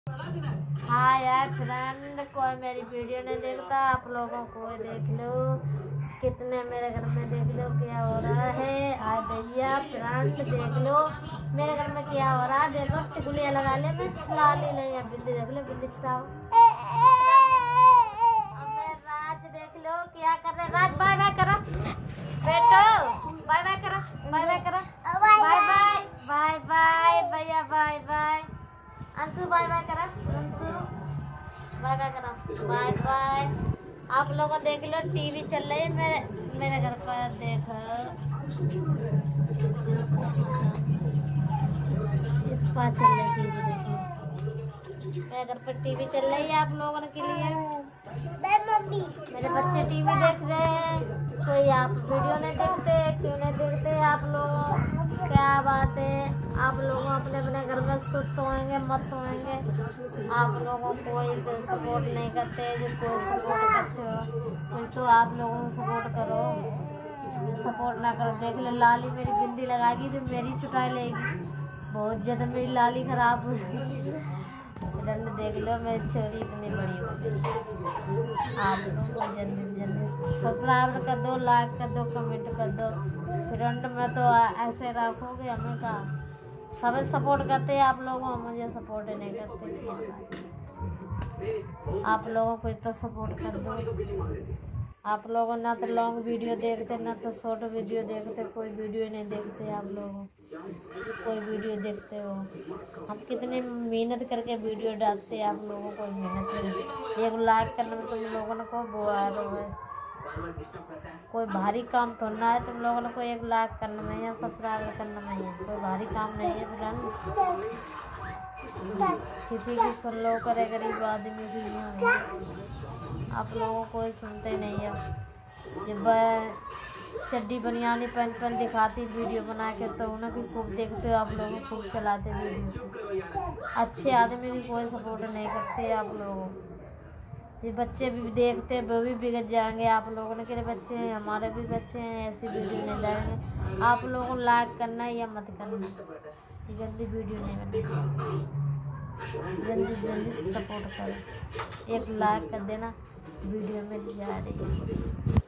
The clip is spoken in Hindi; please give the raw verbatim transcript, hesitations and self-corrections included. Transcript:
हाँ यार फ्रेंड, कोई मेरी वीडियो नहीं देखता। आप लोगों को देख लो, कितने मेरे घर में देख लो क्या हो रहा है। आ भैया फ्रेंड देख लो मेरे घर में क्या हो रहा है। देखो टिकुलियाँ लगा ले, मैं छुड़ा ली नहीं है। बिल्ली देख लो, बिल्ली छुड़ाओ। राज देख लो क्या कर रहे। राज बाय बाय करो बेटो, बाय बाय करो, बाय बाय करो, बाय बाय बाय बाय भैया, bye bye. Anshu bye bye करा, अंशु बाय बाय करा, बाय बाय। आप लोगों देख लो टीवी चल रही है मेरे मेरे घर पर। देखो इस पास चल रही टीवी, देखो मेरे घर पर टीवी चल रही है आप लोगों के लिए। मेरे बच्चे टीवी देख रहे हैं। कोई आप वीडियो नहीं देखते, क्यों नहीं देखते आप लोग? क्या बात है, आप लोग अपने अपने घर में सुस्त होंगे, मत होंगे। आप लोगों को कोई सपोर्ट नहीं करते, जो कोई सपोर्ट करते हो कोई तो आप लोगों को सपोर्ट करो। सपोर्ट ना करो। देख लो लाली मेरी बिंदी लगाएगी तो मेरी छुटाई लेगी। बहुत ज़्यादा मेरी लाली खराब हुई। रंग देख लो मेरी छोरी इतनी बड़ी हो गई। आप लोग को जल्दी जल्दी सब्सक्राइब कर दो, लाइक कर दो, कमेंट कर दो। फ्रेंड में तो ऐसे रखोगे, हमें का सब सपोर्ट करते हैं आप लोगों, मुझे सपोर्ट नहीं करते। आप लोगों को तो सपोर्ट कर दो। आप लोगों ना तो लॉन्ग वीडियो देखते, ना तो शॉर्ट वीडियो देखते। कोई वीडियो नहीं देखते आप लोगों, कोई वीडियो देखते हो। हम कितनी मेहनत करके वीडियो डालते हैं, आप लोगों को मेहनत नहीं। एक लाइक करने में तुम लोगों को बोआर है, कोई भारी काम थोड़ा है तुम लोगों को एक लाइक करना में या सब्सक्राइब करना में है। कोई भारी काम नहीं है फ्रेंड। किसी की सुन लो करे, गरीब आदमी की। आप लोगों को सुनते नहीं है। जब चड्डी बनियानी पहन पहन दिखाती वीडियो बना के, तो उन्हें भी खूब देखते हो आप लोग, खूब चलाते वीडियो। अच्छे आदमी की कोई सपोर्ट नहीं करते आप लोगों। ये बच्चे भी देखते, वो भी बिगड़ जाएंगे। आप लोगों के लिए बच्चे हैं, हमारे भी बच्चे हैं। ऐसी वीडियो नहीं डालेंगे। आप लोगों को लाइक करना या मत करना, जल्दी वीडियो नहीं बनाना। जल्दी जल्दी सपोर्ट करो, एक लाइक कर देना। वीडियो में जा रही है।